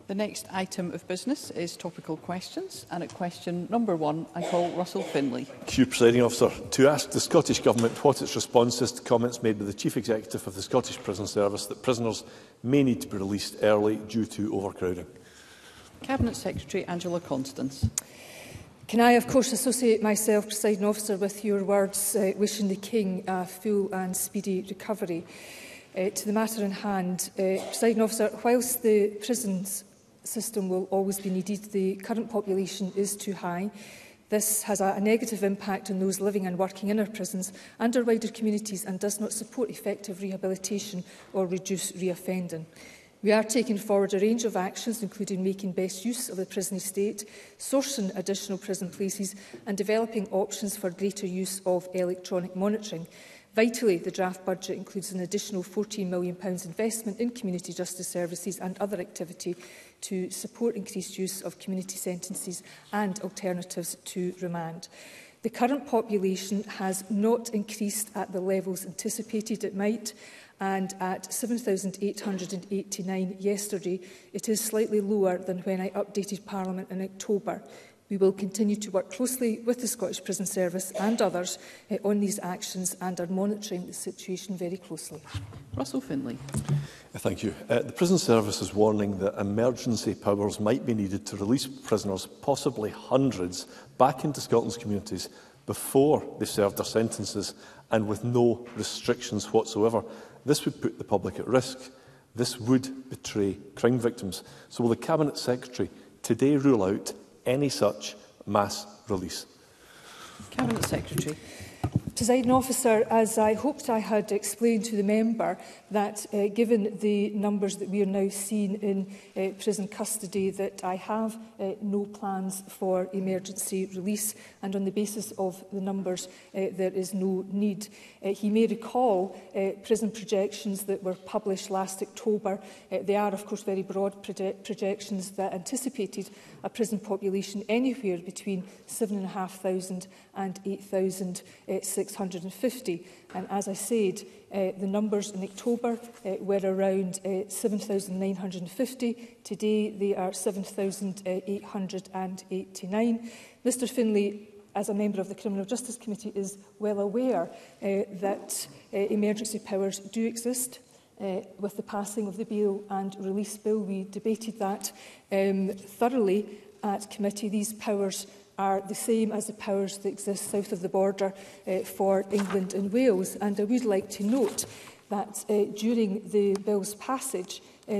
The next item of business is topical questions, and at question number 1, I call Russell Finlay. Thank you, Presiding Officer. To ask the Scottish Government what its response is to comments made by the Chief Executive of the Scottish Prison Service that prisoners may need to be released early due to overcrowding. Cabinet Secretary Angela Constance. Can I, of course, associate myself, Presiding Officer, with your words wishing the King a full and speedy recovery. To the matter in hand, Presiding Officer, whilst the prisons system will always be needed, the current population is too high. This has a negative impact on those living and working in our prisons and our wider communities and does not support effective rehabilitation or reduce reoffending. We are taking forward a range of actions, including making best use of the prison estate, sourcing additional prison places and developing options for greater use of electronic monitoring. Vitally, the draft budget includes an additional £14 million investment in community justice services and other activity to support increased use of community sentences and alternatives to remand. The current population has not increased at the levels anticipated it might, and at 7,889 yesterday, it is slightly lower than when I updated Parliament in October. We will continue to work closely with the Scottish Prison Service and others on these actions and are monitoring the situation very closely. Russell Finlay. Thank you. The Prison Service is warning that emergency powers might be needed to release prisoners, possibly hundreds, back into Scotland's communities before they served their sentences and with no restrictions whatsoever. This would put the public at risk. This would betray crime victims. So will the Cabinet Secretary today rule out any such mass release? Cabinet Secretary. Presiding Officer, as I hoped I had explained to the member, that given the numbers that we are now seeing in prison custody, that I have no plans for emergency release, and on the basis of the numbers there is no need. He may recall prison projections that were published last October. They are, of course, very broad projections that anticipated a prison population anywhere between 7,500 and 8,650. And as I said, the numbers in October were around 7,950. Today they are 7,889. Mr Finlay, as a member of the Criminal Justice Committee, is well aware that emergency powers do exist. With the passing of the Bail and Release Bill, we debated that thoroughly at committee. These powers are the same as the powers that exist south of the border for England and Wales. And I would like to note that during the bill's passage,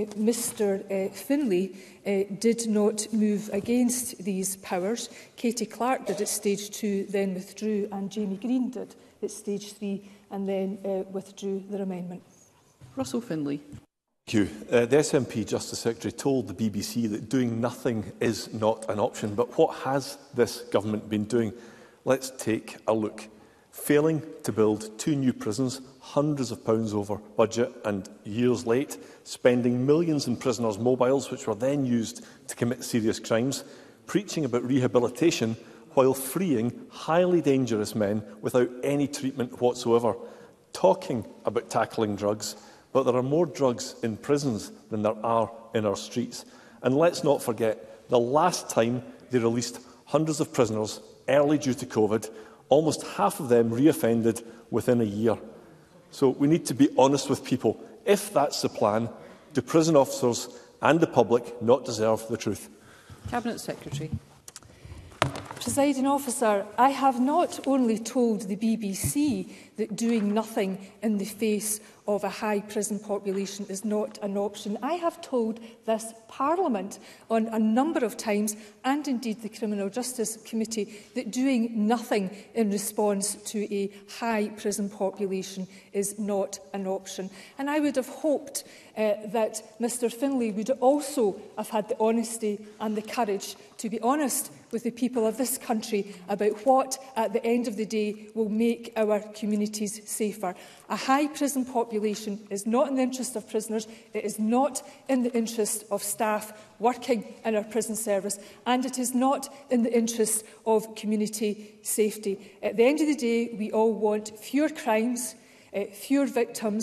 Mr Finlay did not move against these powers. Katie Clark did at stage 2, then withdrew, and Jamie Green did at stage 3 and then withdrew their amendment. Russell Finlay. Thank you. The SNP Justice Secretary told the BBC that doing nothing is not an option. But what has this government been doing? Let's take a look. Failing to build 2 new prisons, hundreds of pounds over budget and years late, spending millions in prisoners' mobiles, which were then used to commit serious crimes, preaching about rehabilitation while freeing highly dangerous men without any treatment whatsoever, talking about tackling drugs. But there are more drugs in prisons than there are in our streets. And let's not forget, the last time they released hundreds of prisoners early due to COVID, almost half of them reoffended within a year. So we need to be honest with people. If that's the plan, do prison officers and the public not deserve the truth? Cabinet Secretary. Presiding Officer, I have not only told the BBC that doing nothing in the face of a high prison population is not an option. I have told this Parliament on a number of times, and indeed the Criminal Justice Committee, that doing nothing in response to a high prison population is not an option. And I would have hoped that Mr Finlay would also have had the honesty and the courage to be honest with the people of this country about what, at the end of the day, will make our communities safer. A high prison population is not in the interest of prisoners, it is not in the interest of staff working in our prison service, and it is not in the interest of community safety. At the end of the day, we all want fewer crimes, fewer victims,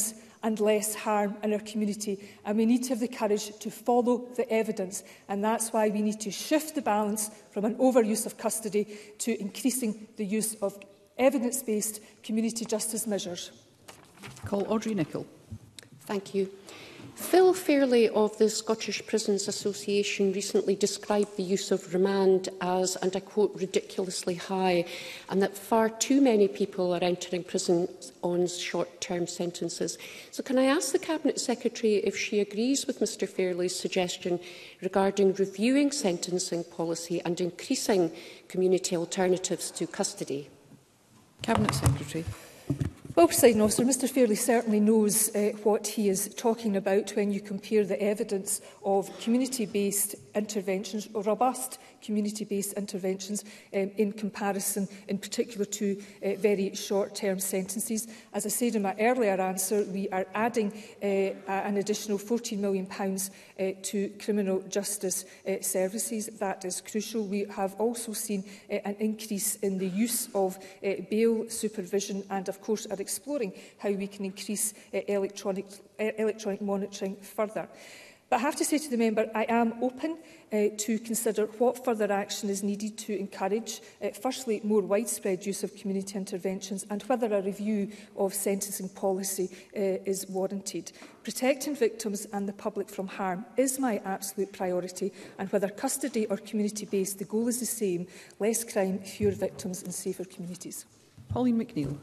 and less harm in our community. And we need to have the courage to follow the evidence. And that's why we need to shift the balance from an overuse of custody to increasing the use of evidence-based community justice measures. Call Audrey Nicholl. Thank you. Phil Fairley of the Scottish Prisons Association recently described the use of remand as, and I quote, ridiculously high, and that far too many people are entering prison on short-term sentences. So can I ask the Cabinet Secretary if she agrees with Mr Fairley's suggestion regarding reviewing sentencing policy and increasing community alternatives to custody? Cabinet Secretary. Well, Presiding Officer, Mr Fairley certainly knows what he is talking about when you compare the evidence of community-based interventions, or robust community-based interventions, in comparison in particular to very short-term sentences. As I said in my earlier answer, we are adding an additional £14 million to criminal justice services. That is crucial. We have also seen an increase in the use of bail supervision, and of course are exploring how we can increase electronic monitoring further. But I have to say to the member, I am open to consider what further action is needed to encourage, firstly, more widespread use of community interventions, and whether a review of sentencing policy is warranted. Protecting victims and the public from harm is my absolute priority, and whether custody or community-based, the goal is the same: less crime, fewer victims and safer communities. Pauline McNeill.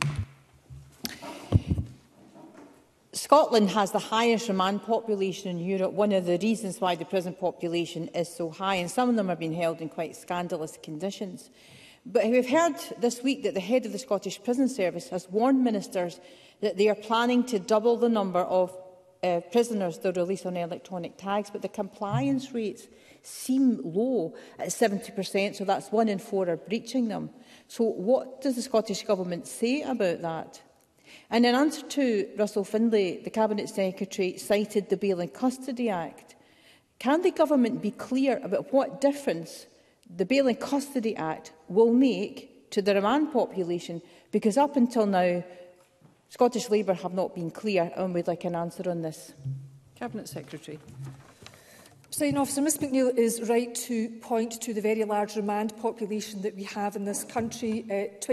Scotland has the highest remand population in Europe, one of the reasons why the prison population is so high, and some of them are being held in quite scandalous conditions. But we've heard this week that the head of the Scottish Prison Service has warned ministers that they are planning to double the number of prisoners they'll release on electronic tags, but the compliance rates seem low at 70%, so that's 1 in 4 are breaching them. So what does the Scottish Government say about that? And in answer to Russell Findlay, the Cabinet Secretary cited the Bail and Custody Act. Can the Government be clear about what difference the Bail and Custody Act will make to the remand population? Because up until now, Scottish Labour have not been clear, and we'd like an answer on this. Cabinet Secretary. Presiding Officer, Ms McNeill is right to point to the very large remand population that we have in this country.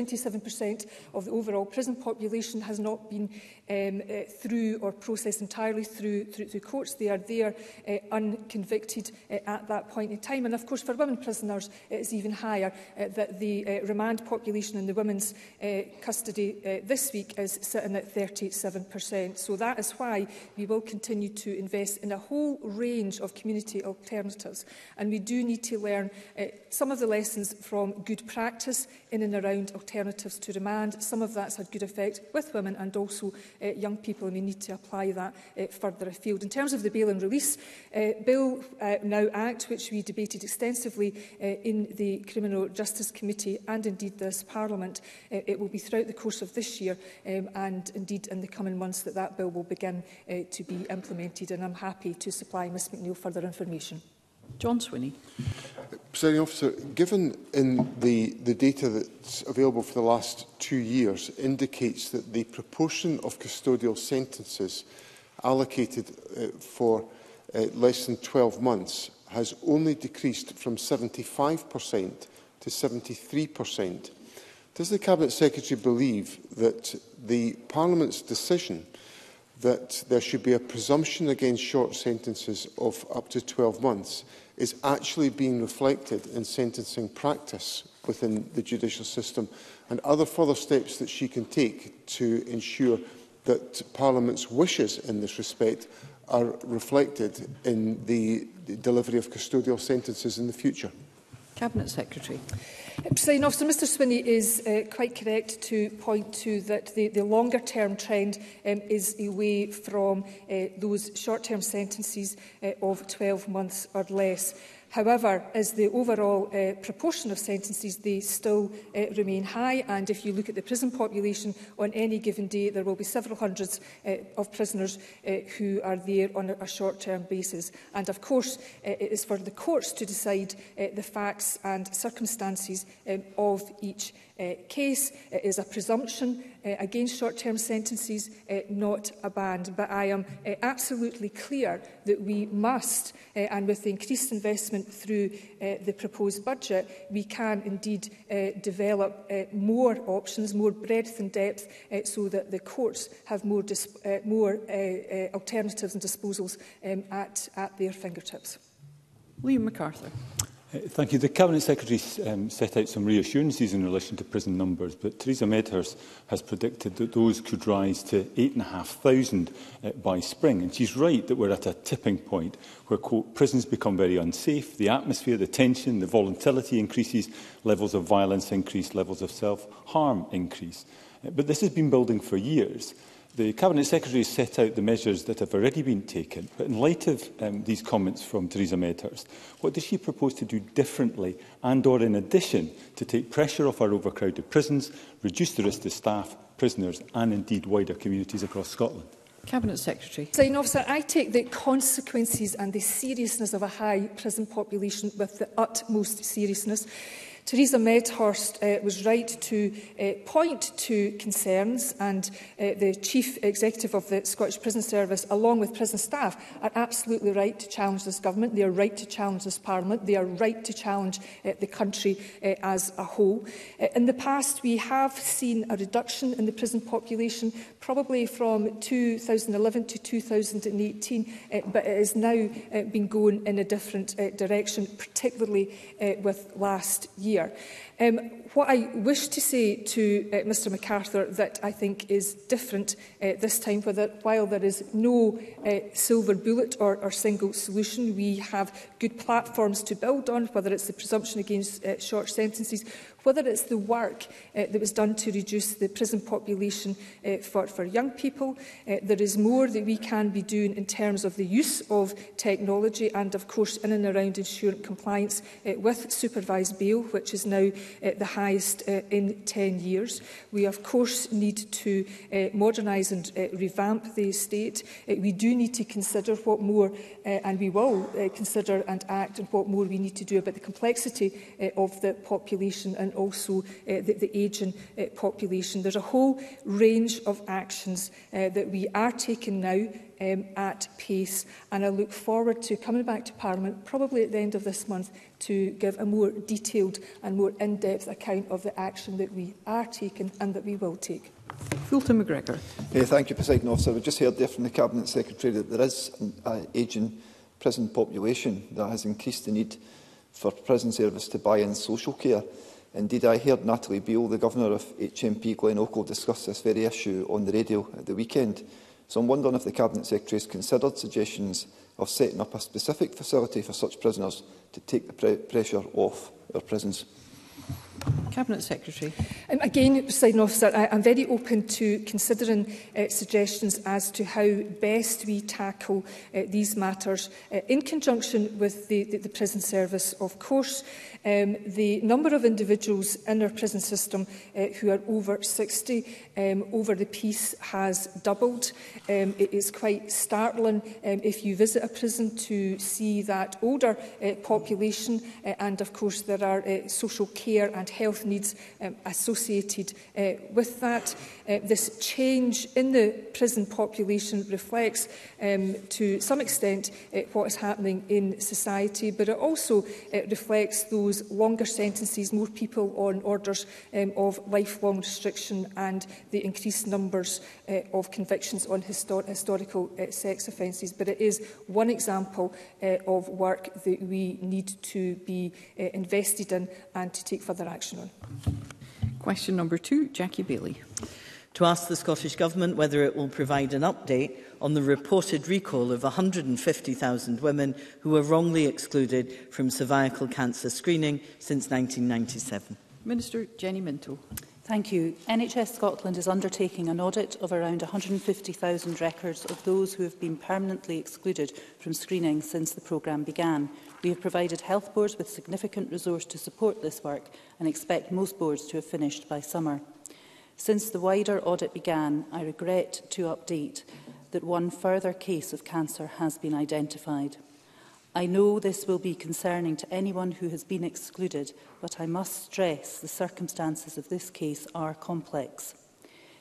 27% of the overall prison population has not been through or processed entirely through courts. They are there unconvicted at that point in time. And of course, for women prisoners, it's even higher, that the remand population in the women's custody this week is sitting at 37%. So that is why we will continue to invest in a whole range of community alternatives, and we do need to learn some of the lessons from good practice in and around alternatives to remand. Some of that's had good effect with women and also young people, and we need to apply that further afield. In terms of the Bail and Release Bill Now Act, which we debated extensively in the Criminal Justice Committee and indeed this Parliament, it will be throughout the course of this year and indeed in the coming months that bill will begin to be implemented, and I'm happy to supply Ms McNeill further information. John Swinney. Presiding Officer, given in the data that's available for the last 2 years indicates that the proportion of custodial sentences allocated for less than 12 months has only decreased from 75% to 73%. Does the Cabinet Secretary believe that the Parliament's decision that there should be a presumption against short sentences of up to 12 months is actually being reflected in sentencing practice within the judicial system, and other further steps that she can take to ensure that Parliament's wishes in this respect are reflected in the delivery of custodial sentences in the future? Cabinet Secretary. Presiding Officer, Mr Swinney is quite correct to point to that the longer-term trend is away from those short-term sentences of 12 months or less. However, as the overall proportion of sentences, they still remain high, and if you look at the prison population on any given day, there will be several hundreds of prisoners who are there on a short-term basis. And of course, it is for the courts to decide the facts and circumstances of each case. It is a presumption against short-term sentences, not a ban. But I am absolutely clear that we must, and with the increased investment through the proposed budget, we can indeed develop more options, more breadth and depth, so that the courts have more alternatives and disposals at their fingertips. Liam MacArthur. Thank you. The Cabinet Secretary set out some reassurances in relation to prison numbers, but Theresa Medhurst has predicted that those could rise to 8,500 by spring. And she's right that we're at a tipping point where, quote, prisons become very unsafe, the atmosphere, the tension, the volatility increases, levels of violence increase, levels of self-harm increase. But this has been building for years. The Cabinet Secretary has set out the measures that have already been taken, but in light of these comments from Theresa Medhurst, what does she propose to do differently and or in addition to take pressure off our overcrowded prisons, reduce the risk to staff, prisoners and indeed wider communities across Scotland? Cabinet Secretary. Presiding Officer, I take the consequences and the seriousness of a high prison population with the utmost seriousness. Theresa Medhurst was right to point to concerns, and the Chief Executive of the Scottish Prison Service, along with prison staff, are absolutely right to challenge this government. They are right to challenge this Parliament. They are right to challenge the country as a whole. In the past, we have seen a reduction in the prison population, probably from 2011 to 2018, but it has now been going in a different direction, particularly with last year. What I wish to say to Mr MacArthur that I think is different this time, while there is no silver bullet or single solution, we have good platforms to build on, whether it's the presumption against short sentences, whether it's the work that was done to reduce the prison population for young people. There is more that we can be doing in terms of the use of technology and, of course, in and around ensuring compliance with supervised bail, which is now the highest in 10 years. We, of course, need to modernise and revamp the estate. We do need to consider what more, and we will consider and act on what more we need to do about the complexity of the population and also the ageing population. There's a whole range of actions that we are taking now at pace, and I look forward to coming back to Parliament, probably at the end of this month, to give a more detailed and more in-depth account of the action that we are taking and that we will take. Fulton McGregor. Thank you, Presiding Officer. We just heard there from the Cabinet Secretary that there is an ageing prison population that has increased the need for prison service to buy in social care. Indeed, I heard Natalie Beale, the Governor of HMP Glen-Oakle, discuss this very issue on the radio at the weekend. So I'm wondering if the Cabinet Secretary has considered suggestions of setting up a specific facility for such prisoners to take the pressure off our prisons. Cabinet Secretary. Again, Presiding Officer, I'm very open to considering suggestions as to how best we tackle these matters in conjunction with the prison service. Of course, the number of individuals in our prison system who are over 60 over the peace has doubled. It is quite startling if you visit a prison to see that older population, and of course there are social care and health needs associated with that. This change in the prison population reflects to some extent what is happening in society, but it also reflects those longer sentences, more people on orders of lifelong restriction, and the increased numbers of convictions on historical sex offences. But it is one example of work that we need to be invested in and to take further action on. Question number 2, Jackie Bailey. To ask the Scottish Government whether it will provide an update on the reported recall of 150,000 women who were wrongly excluded from cervical cancer screening since 1997. Minister Jenny Minto. Thank you. NHS Scotland is undertaking an audit of around 150,000 records of those who have been permanently excluded from screening since the programme began. We have provided health boards with significant resource to support this work and expect most boards to have finished by summer. Since the wider audit began, I regret to update that one further case of cancer has been identified. I know this will be concerning to anyone who has been excluded, but I must stress the circumstances of this case are complex.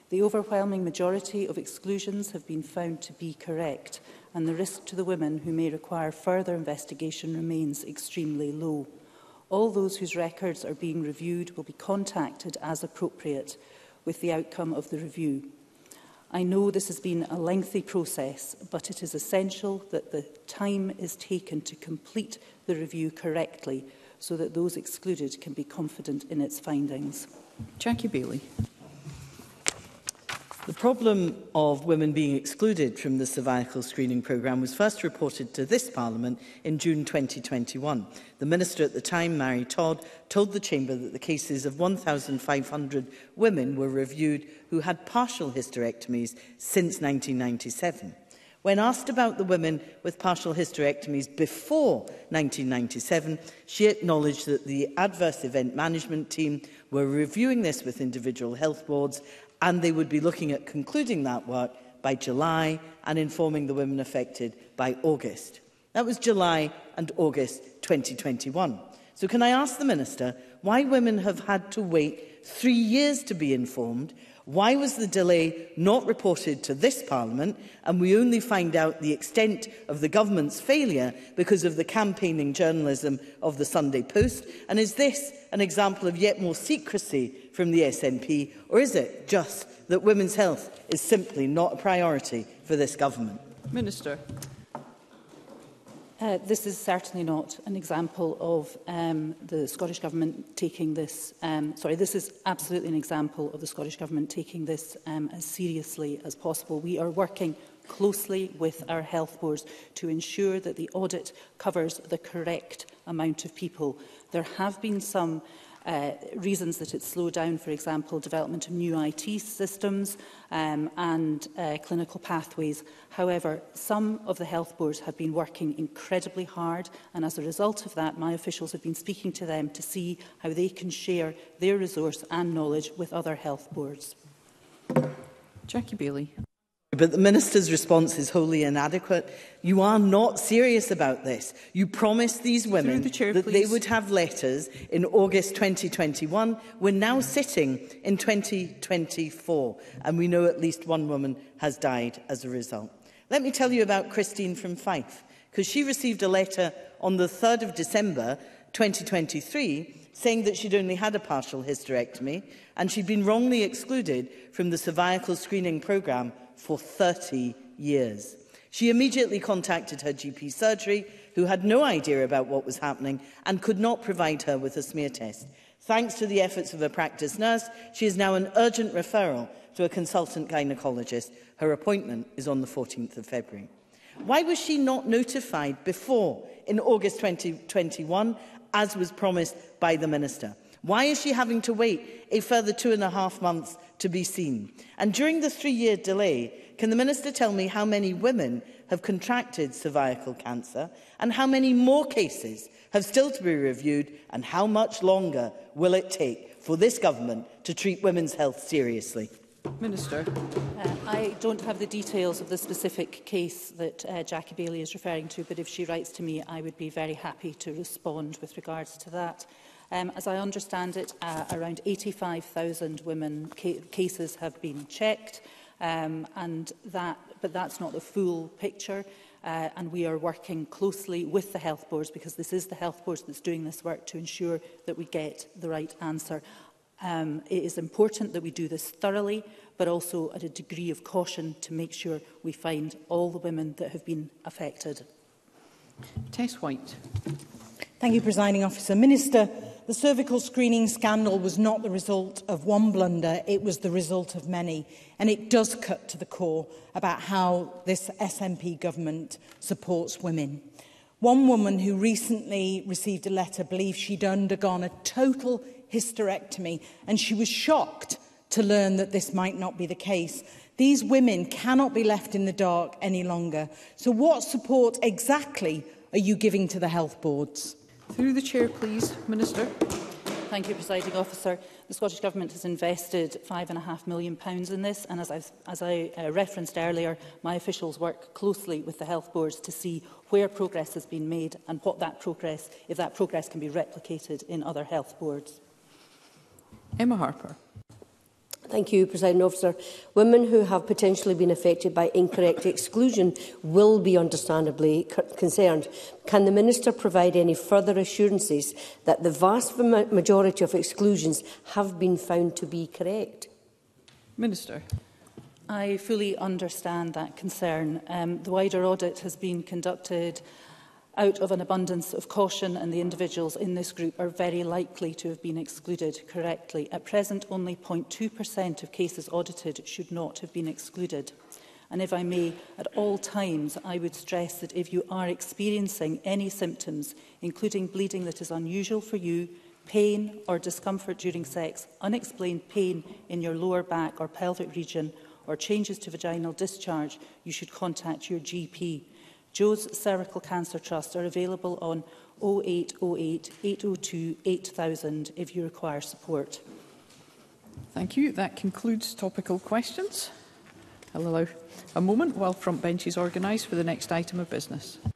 The overwhelming majority of exclusions have been found to be correct, and the risk to the women who may require further investigation remains extremely low. All those whose records are being reviewed will be contacted as appropriate with the outcome of the review. I know this has been a lengthy process, but it is essential that the time is taken to complete the review correctly so that those excluded can be confident in its findings. Jackie Bailey. The problem of women being excluded from the cervical screening programme was first reported to this Parliament in June 2021. The Minister at the time, Mary Todd, told the Chamber that the cases of 1,500 women were reviewed who had partial hysterectomies since 1997. When asked about the women with partial hysterectomies before 1997, she acknowledged that the Adverse Event Management Team were reviewing this with individual health boards, and they would be looking at concluding that work by July and informing the women affected by August. That was July and August 2021. So can I ask the Minister why women have had to wait 3 years to be informed? Why was the delay not reported to this Parliament, and we only find out the extent of the government's failure because of the campaigning journalism of the Sunday Post? And is this an example of yet more secrecy from the SNP, or is it just that women's health is simply not a priority for this government? Minister. This is certainly not an example of the Scottish Government taking this... this is absolutely an example of the Scottish Government taking this as seriously as possible. We are working closely with our health boards to ensure that the audit covers the correct amount of people. There have been some reasons that it's slowed down, for example, development of new IT systems and clinical pathways. However, some of the health boards have been working incredibly hard, and as a result of that, my officials have been speaking to them to see how they can share their resource and knowledge with other health boards. Jackie Bailey. But the Minister's response is wholly inadequate. You are not serious about this. You promised these women that they would have letters in August 2021. We're now sitting in 2024, and we know at least one woman has died as a result. Let me tell you about Christine from Fife, because she received a letter on the 3rd of December 2023 saying that she'd only had a partial hysterectomy and she'd been wrongly excluded from the cervical screening programme for 30 years. She immediately contacted her GP surgery, who had no idea about what was happening and could not provide her with a smear test. Thanks to the efforts of a practice nurse, she is now an urgent referral to a consultant gynaecologist. Her appointment is on the 14th of February. Why was she not notified before, in August 2021, as was promised by the Minister? Why is she having to wait a further 2.5 months to be seen? And during the 3-year delay, can the Minister tell me how many women have contracted cervical cancer and how many more cases have still to be reviewed, and how much longer will it take for this government to treat women's health seriously? Minister. I don't have the details of the specific case that Jackie Bailey is referring to, but if she writes to me, I would be very happy to respond with regards to that. As I understand it, around 85,000 women cases have been checked, but that's not the full picture. And we are working closely with the health boards, because this is the health boards that's doing this work, to ensure that we get the right answer. It is important that we do this thoroughly, but also at a degree of caution to make sure we find all the women that have been affected. Tess White. Thank you, Presiding Officer. Minister, the cervical screening scandal was not the result of one blunder, it was the result of many. And it does cut to the core about how this SNP government supports women. One woman who recently received a letter believed she'd undergone a total hysterectomy, and she was shocked to learn that this might not be the case. These women cannot be left in the dark any longer. So what support exactly are you giving to the health boards? Through the chair, please, Minister. Thank you, Presiding Officer. The Scottish Government has invested £5.5 million in this, and as I referenced earlier, my officials work closely with the health boards to see where progress has been made and what that progress, if that progress can be replicated in other health boards. Emma Harper. Thank you, Presiding Officer. Women who have potentially been affected by incorrect exclusion will be understandably concerned. Can the Minister provide any further assurances that the vast majority of exclusions have been found to be correct? Minister. I fully understand that concern. The wider audit has been conducted out of an abundance of caution, and the individuals in this group are very likely to have been excluded correctly. At present, only 0.2% of cases audited should not have been excluded. And if I may, at all times, I would stress that if you are experiencing any symptoms, including bleeding that is unusual for you, pain or discomfort during sex, unexplained pain in your lower back or pelvic region, or changes to vaginal discharge, you should contact your GP. Joe's Cervical Cancer Trust are available on 0808 802 8000 if you require support. Thank you. That concludes topical questions. I'll allow a moment while front bench is organised for the next item of business.